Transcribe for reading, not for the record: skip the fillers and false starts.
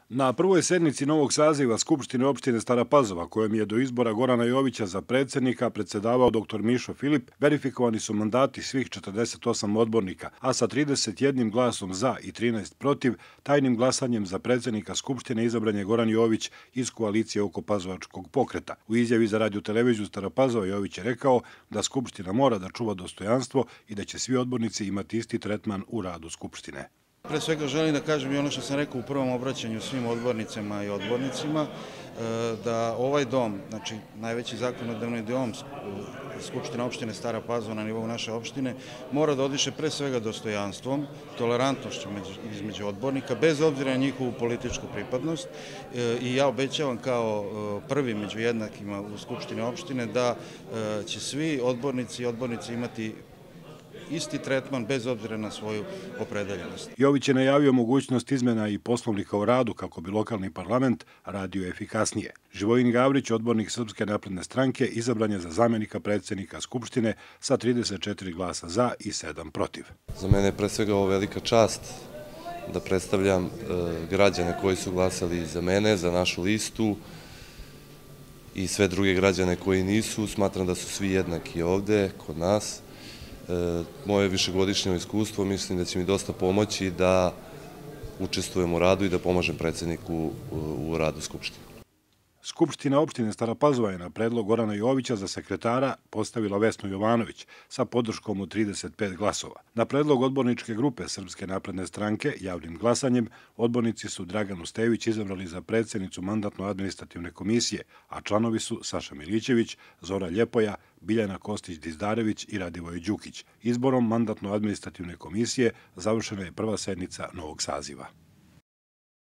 Na prvoj sednici novog saziva Skupštine opštine Stara Pazova, kojom je do izbora Gorana Jovića za predsednika predsedavao dr. Mišo Filip, verifikovani su mandati svih 48 odbornika, a sa 31 glasom za i 13 protiv, tajnim glasanjem za predsednika Skupštine izabran je Goran Jović iz koalicije oko Pazovačkog pokreta. U izjavi za radio televiziju Stara Pazova Jović je rekao da Skupština mora da čuva dostojanstvo i da će svi odbornici imati isti tretman u radu Skupštine. Pre svega želim da kažem i ono što sam rekao u prvom obraćanju svim odbornicama i odbornicima, da ovaj dom, znači najveći zakonodavni dom Skupština opštine Stara Pazova na nivou naše opštine, mora da odiše pre svega dostojanstvom, tolerantnošću između odbornika, bez obzira na njihovu političku pripadnost. I ja obećavam kao prvi među jednakima u Skupštini opštine da će svi odbornici i odbornice imati isti tretman bez obzira na svoju opredeljenost. Jović je najavio mogućnost izmena i poslovnika o radu kako bi lokalni parlament radio efikasnije. Živojin Gavrić, odbornik Srpske napredne stranke, izabran je za zamenika predsednika Skupštine sa 34 glasa za i 7 protiv. Za mene je pre svega ovo velika čast da predstavljam građane koji su glasali za mene, za našu listu i sve druge građane koji nisu. Smatram da su svi jednaki ovde kod nas. Moje višegodišnje iskustvo mislim da će mi dosta pomoći da učestvujem u radu i da pomažem predsedniku u radu Skupštine. Skupština opštine Stara Pazova je na predlog Gorana Jovića za sekretara postavila Vesnu Jovanović sa podrškom od 35 glasova. Na predlog odborničke grupe Srpske napredne stranke javnim glasanjem odbornici su Draganu Stević izabrali za predsednicu mandatno-administrativne komisije, a članovi su Saša Milićević, Zora Ljepoja, Biljana Kostić-Dizdarević i Radivoj Đukić. Izborom mandatno-administrativne komisije završena je prva sednica novog saziva.